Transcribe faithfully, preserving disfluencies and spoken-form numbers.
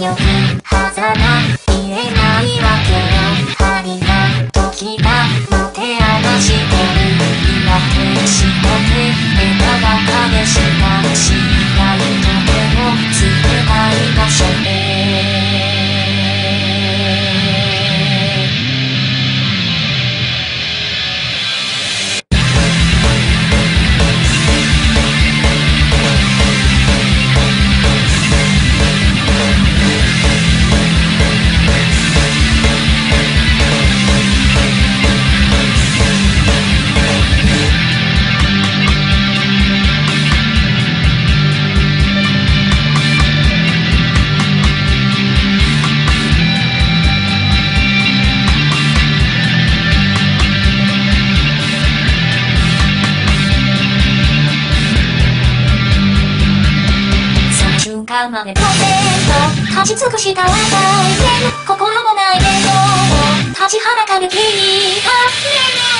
よくはざま見えないわけよ。針が時がもてあがしてる。今手しもて枝が影したしないと手をつけたい場所へ。までポテト立ち尽くしたら大変心もないけど立ちはだかる君が